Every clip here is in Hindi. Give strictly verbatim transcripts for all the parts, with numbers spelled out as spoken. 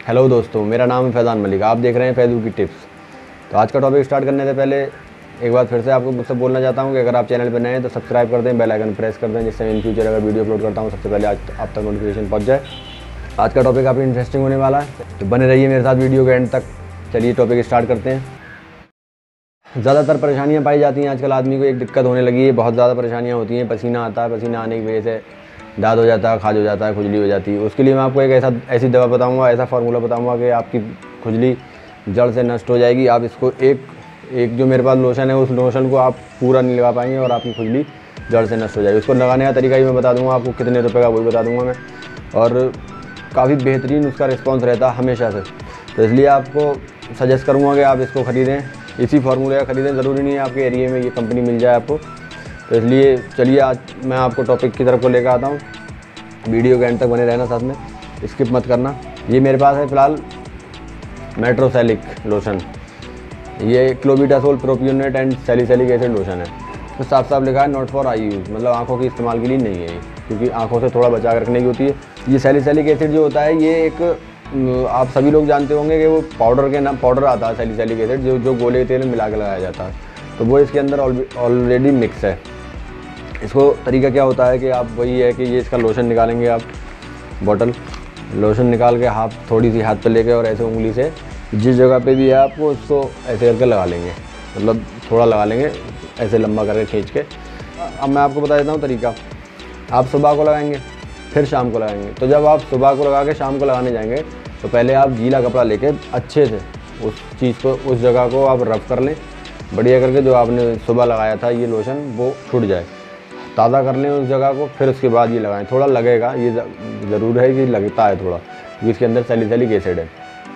हेलो दोस्तों, मेरा नाम है फैज़ान मलिक। आप देख रहे हैं फैज़ू की टिप्स। तो आज का टॉपिक स्टार्ट करने से पहले एक बार फिर से आपको मुझसे बोलना चाहता हूं कि अगर आप चैनल पर नए हैं तो सब्सक्राइब कर दें, बेल आइकन प्रेस कर दें, जिससे इन फ्यूचर अगर वीडियो अपलोड करता हूं सबसे पहले आज आप तक नोटिफिकेशन पहुंच जाए। आज का टॉपिक काफ़ी इंटरेस्टिंग होने वाला है, तो बने रहिए मेरे साथ वीडियो के एंड तक। चलिए टॉपिक स्टार्ट करते हैं। ज़्यादातर परेशानियाँ पाई जाती हैं आजकल आदमी को, एक दिक्कत होने लगी है, बहुत ज़्यादा परेशानियाँ होती हैं। पसीना आता है, पसीना आने की वजह से दाद हो जाता है, खाज हो जाता है, खुजली हो जाती है। उसके लिए मैं आपको एक ऐसा ऐसी दवा बताऊंगा, ऐसा फार्मूला बताऊंगा कि आपकी खुजली जड़ से नष्ट हो जाएगी। आप इसको एक एक जो मेरे पास लोशन है, उस लोशन को आप पूरा नहीं लगा पाएंगे और आपकी खुजली जड़ से नष्ट हो जाएगी। उसको लगाने का तरीका ही मैं बता दूंगा आपको, कितने रुपए का वही बता दूंगा मैं, और काफ़ी बेहतरीन उसका रिस्पॉन्स रहता है हमेशा से। तो इसलिए आपको सजेस्ट करूँगा कि आप इसको ख़रीदें, इसी फार्मूले का ख़रीदें। ज़रूरी नहीं है आपके एरिया में ये कंपनी मिल जाए आपको। तो इसलिए चलिए आज मैं आपको टॉपिक की तरफ को लेकर आता हूँ। वीडियो के एंड तक बने रहना, साथ में स्किप मत करना। ये मेरे पास है फ़िलहाल मेट्रोसेलिक लोशन। ये clobetasol propionate and salicylic acid lotion है। तो साफ साफ लिखा है नॉट फॉर आई यूज़, मतलब आंखों के इस्तेमाल के लिए नहीं है ये, क्योंकि आंखों से थोड़ा बचा कर रखने की होती है। ये सैलिसिलिक एसिड जो होता है, ये एक आप सभी लोग जानते होंगे कि वो पाउडर के नाम पाउडर आता है सैलिसिलिक एसिड, जो जो गोले तेल में मिला के लगाया जाता है। तो वो इसके अंदर ऑलरेडी मिक्स है। इसको तरीका क्या होता है कि आप वही है कि ये इसका लोशन निकालेंगे, आप बॉटल लोशन निकाल के हाथ थोड़ी सी हाथ पे लेके और ऐसे उंगली से जिस जगह पे भी है आपको उसको ऐसे करके लगा लेंगे, मतलब थोड़ा लगा लेंगे ऐसे लंबा करके खींच के। अब मैं आपको बता देता हूँ तरीका। आप सुबह को लगाएंगे, फिर शाम को लगाएंगे। तो जब आप सुबह को लगा के शाम को लगाने जाएंगे तो पहले आप गीला कपड़ा लेके अच्छे से उस चीज़ को, उस जगह को आप रब कर लें बढ़िया करके, जो आपने सुबह लगाया था ये लोशन वो छूट जाए, ताज़ा कर लें उस जगह को। फिर उसके बाद ये लगाएं। थोड़ा लगेगा, ये ज़रूर है कि लगता है थोड़ा, क्योंकि इसके अंदर सैलिसिलिक एसिड है।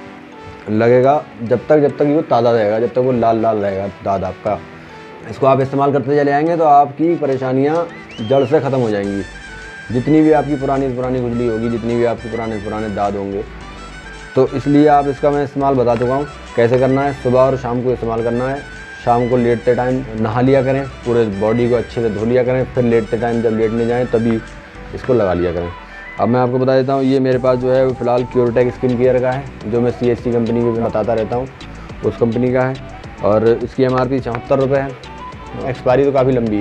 लगेगा जब तक जब तक ये ताज़ा रहेगा, जब तक वो लाल लाल रहेगा दाद आपका। इसको आप इस्तेमाल करते चले आएंगे तो आपकी परेशानियाँ जड़ से ख़त्म हो जाएंगी। जितनी भी आपकी पुरानी पुरानी खुजली होगी, जितनी भी आपके पुराने पुराने दाद होंगे, तो इसलिए आप इसका मैं इस्तेमाल बता चुका हूँ कैसे करना है। सुबह और शाम को इस्तेमाल करना है। शाम को लेटते टाइम नहा लिया करें, पूरे बॉडी को अच्छे से धो लिया करें, फिर लेटते टाइम जब लेटने जाएं तभी इसको लगा लिया करें। अब मैं आपको बता देता हूँ, ये मेरे पास जो है फ़िलहाल क्योरटेक स्किन केयर का है, जो मैं सी एस सी कंपनी की बताता रहता हूँ, उस कंपनी का है। और इसकी एम आर पी चौहत्तर रुपये है। एक्सपायरी तो काफ़ी लंबी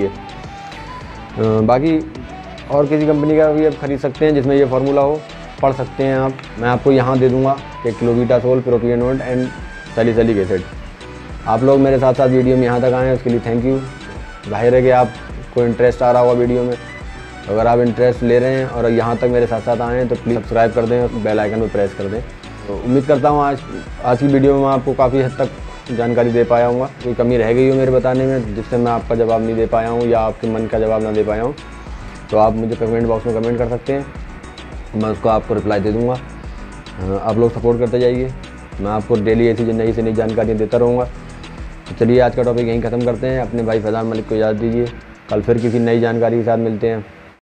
है। बाकी और किसी कंपनी का भी आप ख़रीद सकते हैं जिसमें ये फार्मूला हो, पढ़ सकते हैं आप। मैं आपको यहाँ दे दूँगा कि clobetasol propionate and salicylic acid. आप लोग मेरे साथ साथ वीडियो में यहाँ तक आए हैं, उसके लिए थैंक यू। जाहिर है कि आपको इंटरेस्ट आ रहा होगा वीडियो में। अगर आप इंटरेस्ट ले रहे हैं और यहाँ तक मेरे साथ साथ आए हैं तो प्लीज़ सब्सक्राइब कर दें और बेल आइकन पर प्रेस कर दें। तो उम्मीद करता हूँ आज आज की वीडियो में मैं आपको काफ़ी हद तक जानकारी दे पाया हूँ। कोई कमी रह गई हो मेरे बताने में जिससे मैं आपका जवाब नहीं दे पाया हूँ या आपके मन का जवाब ना दे पाया हूँ, तो आप मुझे कमेंट बॉक्स में कमेंट कर सकते हैं, मैं उसको आपको रिप्लाई दे दूँगा। आप लोग सपोर्ट करते जाइए, मैं आपको डेली ऐसी नई से नई जानकारियाँ देता रहूँगा। तो चलिए आज का टॉपिक यहीं ख़त्म करते हैं। अपने भाई फैज़ान मलिक को इजाज़त दीजिए। कल फिर किसी नई जानकारी के साथ मिलते हैं।